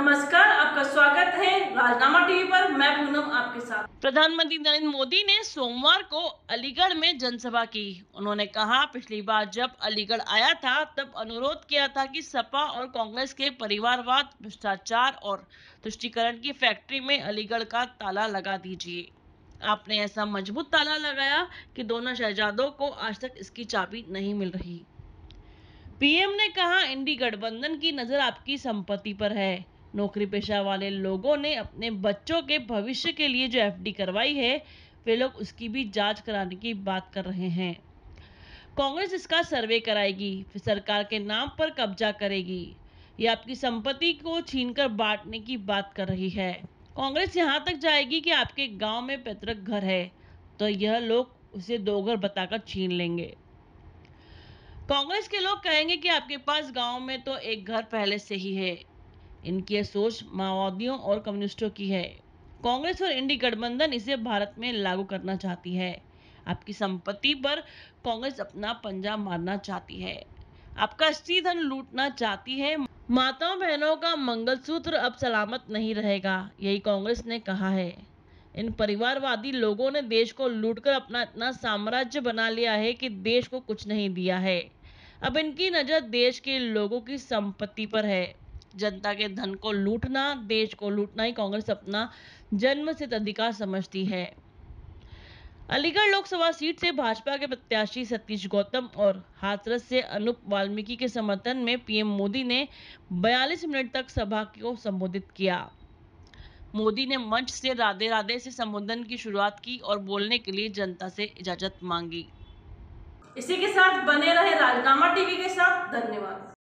नमस्कार, आपका स्वागत है राजनामा टीवी पर। मैं पूनम आपके साथ। प्रधानमंत्री नरेंद्र मोदी ने सोमवार को अलीगढ़ में जनसभा की। उन्होंने कहा, पिछली बार जब अलीगढ़ आया था तब अनुरोध किया था कि सपा और कांग्रेस के परिवारवाद, भ्रष्टाचार और तुष्टीकरण की फैक्ट्री में अलीगढ़ का ताला लगा दीजिए। आपने ऐसा मजबूत ताला लगाया कि दोनों शहजादों को आज तक इसकी चाबी नहीं मिल रही। पीएम ने कहा, इंडी गठबंधन की नजर आपकी संपत्ति पर है। नौकरी पेशा वाले लोगों ने अपने बच्चों के भविष्य के लिए जो एफडी करवाई है, वे लोग उसकी भी जांच कराने की बात कर रहे हैं। कांग्रेस इसका सर्वे कराएगी, फिर सरकार के नाम पर कब्जा करेगी। ये आपकी संपत्ति को छीनकर बांटने की बात कर रही है। कांग्रेस यहाँ तक जाएगी कि आपके गांव में पैतृक घर है तो यह लोग उसे 2 घर बताकर छीन लेंगे। कांग्रेस के लोग कहेंगे कि आपके पास गांव में तो एक घर पहले से ही है। इनकी यह सोच माओवादियों और कम्युनिस्टों की है। कांग्रेस और इंडी गठबंधन इसे भारत में लागू करना चाहती है। आपकी संपत्ति पर कांग्रेस अपना पंजा मारना चाहती है। आपका अस्थि धन लूटना चाहती है। माताओं बहनों का मंगलसूत्र अब सलामत नहीं रहेगा, यही कांग्रेस ने कहा है। इन परिवारवादी लोगों ने देश को लूटकर अपना इतना साम्राज्य बना लिया है कि देश को कुछ नहीं दिया है। अब इनकी नजर देश के लोगों की संपत्ति पर है। जनता के धन को लूटना, देश को लूटना ही कांग्रेस अपना जन्मसिद्ध अधिकार समझती है। अलीगढ़ लोकसभा सीट से भाजपा के प्रत्याशी सतीश गौतम और हाथरस से अनूप वाल्मीकि के समर्थन में पीएम मोदी ने 42 मिनट तक सभा को संबोधित किया। मोदी ने मंच से राधे राधे से संबोधन की शुरुआत की और बोलने के लिए जनता से इजाजत मांगी। इसी के साथ बने रहे राजनामा टीवी के साथ। धन्यवाद।